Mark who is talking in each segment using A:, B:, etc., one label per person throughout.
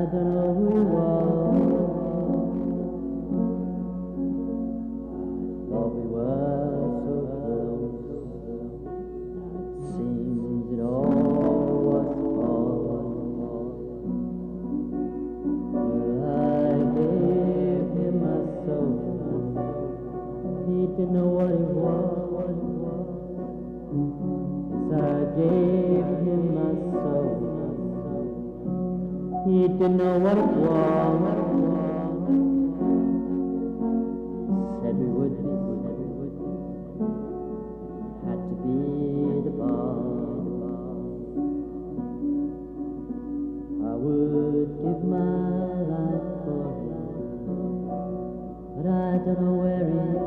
A: don't know who he was. I thought we were so close. Now it seems it all was false. Well, I gave him my soul. He didn't know what it was. Yes, I gave him my soul. He didn't know what it was. Said we would be, had to be the boss. I would give my life for him, but I don't know where he is.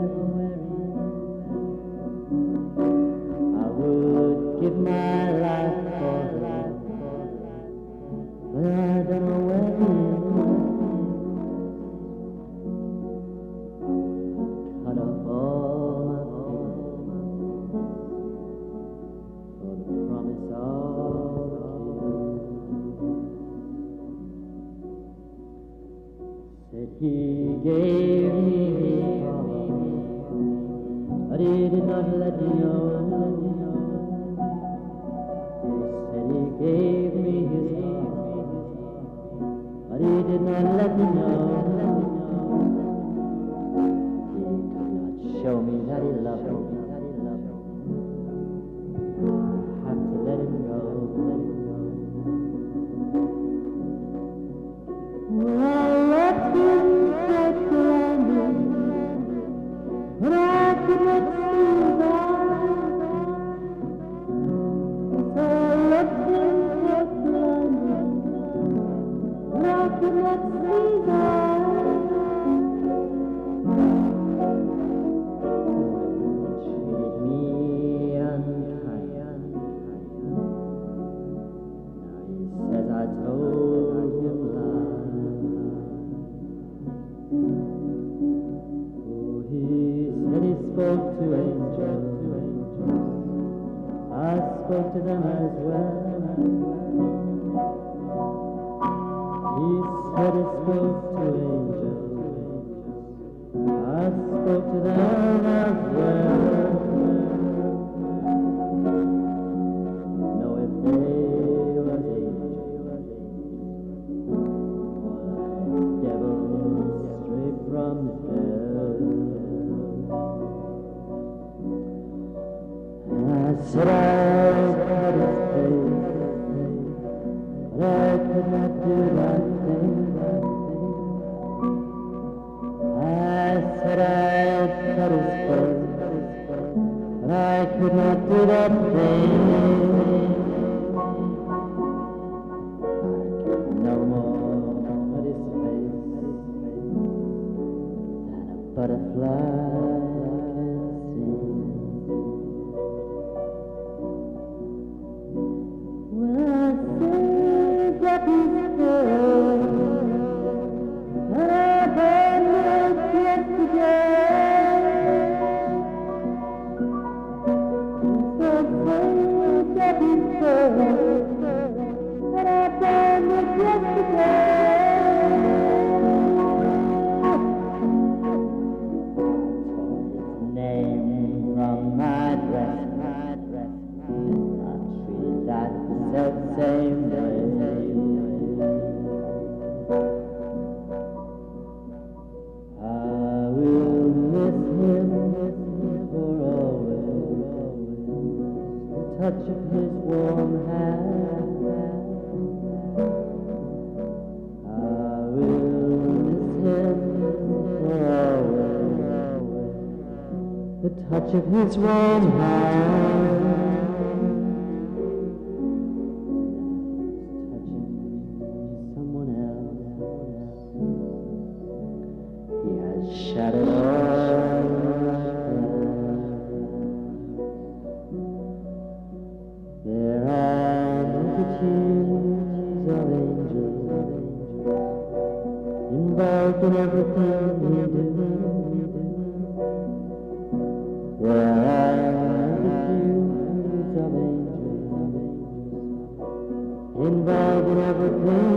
A: I would give my life for him, but I don't know where he is. I would cut off all my feet for the promise of a kiss. Said he gave me his heart, but he did not let me know. He said he gave me his heart, but he did not let me know. He could not show me that he loved me. I have to let him go. Well, I left him dead blinded, but I could not see his eyes. So I left him dead blinded, but I could not see his eyes. Treated me unkind. Now he says I told him lies. Oh, he said he spoke to angels. I spoke to them as well. He said he spoke to angels. I spoke to them as well. Know if they were angels or like devils straight from hell. And I said I cut his face, but I could not do that thing. I said I cut his face, but I could not do that thing. I could no more cut his face than a butterfly can see. Well, I said that he's good, but I burned it yesterday. So I said that he's good, but I burned it yesterday. Name from my dress. I treated that the same way. I will miss him for always. The touch of his warm hand. I will miss him for always. The touch of his warm hand. Touching someone else. He has shattered all my plans. There are multitudes of angels involved in everything we do. There are multitudes of angels involved in everything